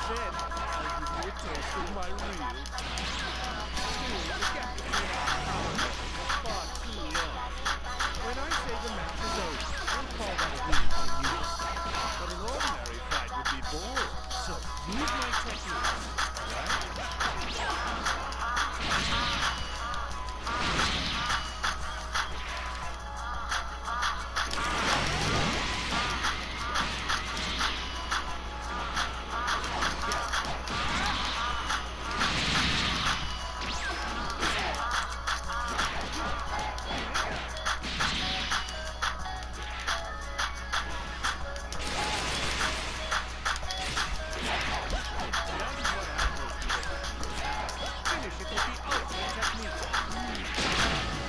said I'll give you a taste of my real. Still, the gap between our power levels is far too long. When I say the match is over, we'll call that a win for you. But an ordinary fight would be boring. So use my techniques, alright? Finish it with the ultimate technique.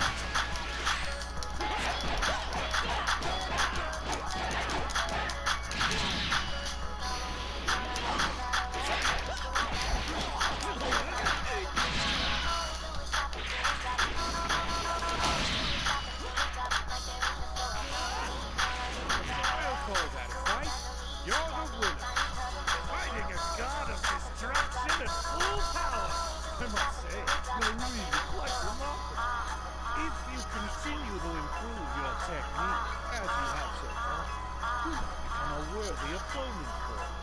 I'll call that a fight. You're the winner. Fighting a god of distraction and full power. I must say, you're really quite remarkable. If you continue to improve your technique, as you have so far, you might become a worthy opponent for me.